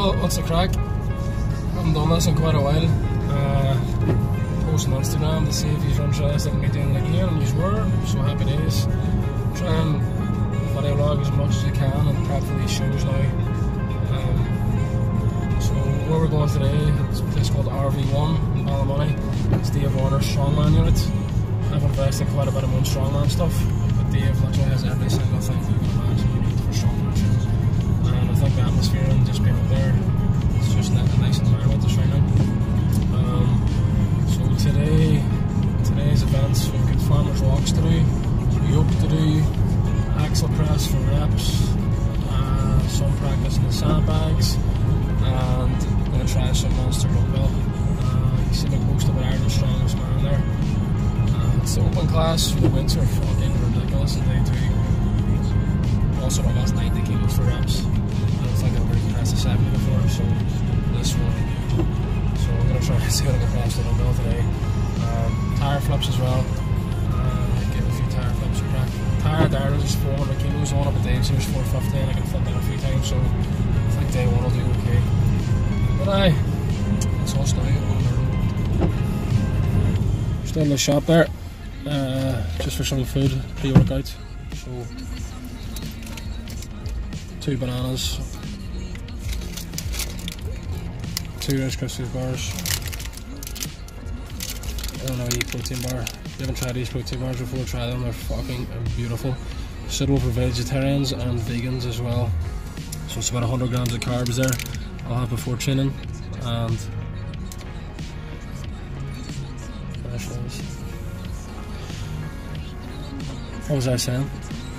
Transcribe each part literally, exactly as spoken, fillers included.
Well, what's the crack? I haven't done this in quite a while. Uh, post on Instagram to see if you're interested in me doing it again, and you were, so happy days. Try and video log as much as I can and prep for these shows now. Um, so where we're going today, it's a place called R V one in Ballymoney. It's Dave Warner's strongman unit. I've invested quite a bit of my own strongman stuff, but Dave literally has every single thing you can imagine you need for strongman shows. And I think the atmosphere and just being up there, it's just a nice environment to train in. Um, so today, today's events, we've got farmers walks to do, yoke to do, axle press for reps, uh, some practice in the sandbags, and I'm going to try some monster dumbbell. Uh, you see my post about Ireland's strongest man there. Uh, it's the open class for the winter, fucking ridiculous in day two. Also my last ninety kilos for reps. I don't think I've ever pressed a seventy before, so this one. So I'm going to try and see how I can press the dumbbell today. Um, tire flips as well. Uh, get a few tire flips for crack. Tire there is four hundred kilos on it, but Dave's here's four fifty and I can flip that a few times, so I think day one will do okay. But aye, it's us now on the road. Still in the shop there, uh, just for some food, pre-workout. So, two bananas, two Rice Krispies bars, I don't know, eat protein bar. If you haven't tried these protein bars before, try them, they're fucking beautiful. Suitable for vegetarians and vegans as well. So it's about one hundred grams of carbs there. I'll have before training, and what was I saying?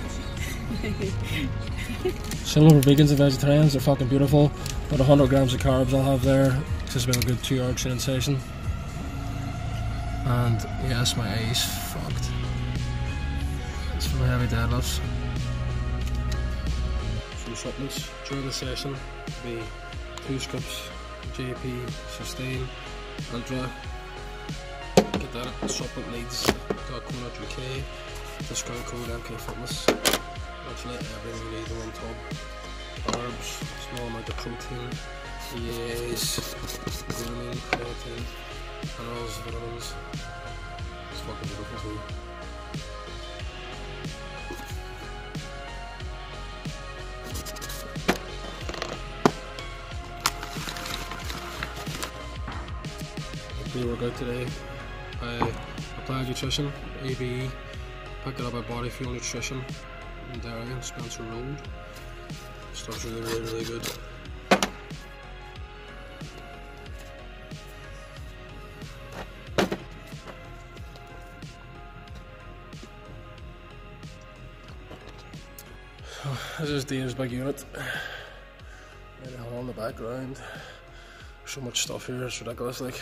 Suitable for vegans and vegetarians, they're fucking beautiful. About one hundred grams of carbs I'll have there. It's just about a good two hour training session. And yes, my eye's fucked. It's from heavy deadlifts. Some supplements during the session will be two scripts, J P, Sustain, Ultra. Get that supplement needs .co.uk, discount code Mkfitness. Actually everything you need in one tub. Carbs, small amount of protein, E A As, glutamine, creatine, minerals, vitamins. It's fucking beautiful too. Pre-workout today by Applied Nutrition, A B E, picked it up by Body Fuel Nutrition in Darien, Spencer Road. Stuff's really, really, really good. This is Dave's big unit. Maybe all in the background. So much stuff here, it's ridiculous like.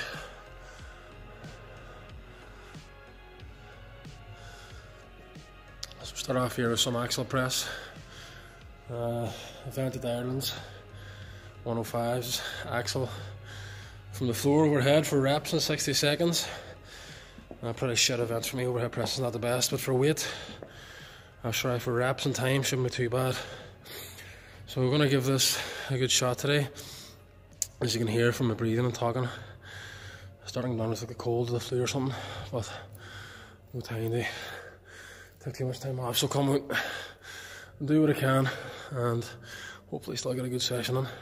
So start off here with some axle press. Uh, Invented Ireland's one oh fives axle from the floor overhead for reps in sixty seconds. Uh, pretty shit event for me, overhead press is not the best, but for weight, I'll try for reps and time, shouldn't be too bad. So we're going to give this a good shot today. As you can hear from my breathing and talking, starting down with like a cold or the flu or something, but no time to take too much time off, so come out and do what I can and hopefully still get a good session in.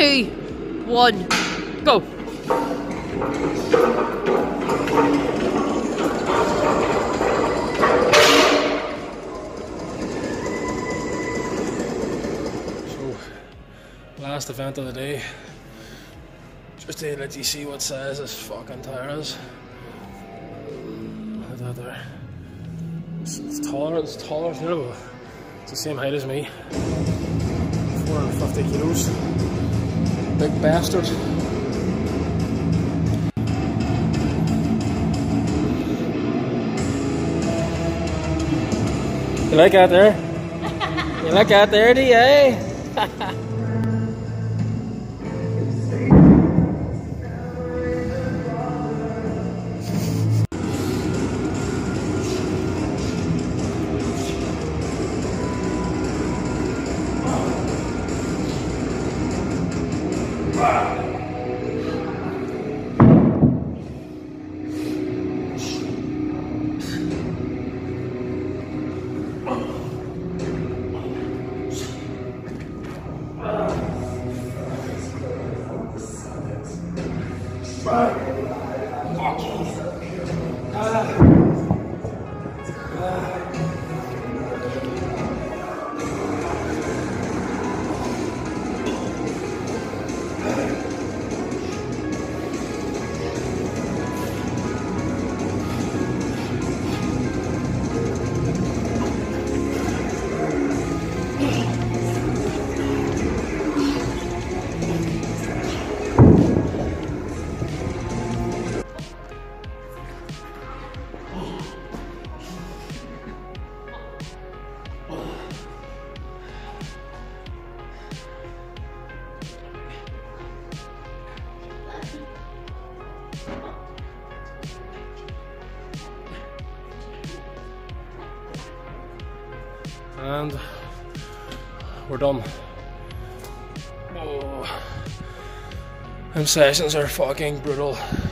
two, one, go. So, last event of the day. Just to let you see what size this fucking tire is. Look at that there. It's, it's taller, it's taller, you know, it's the same height as me. four hundred fifty kilos. Big bastard. You like that there? You like that there, do you, eh? And we're done. Oh, them sessions are fucking brutal.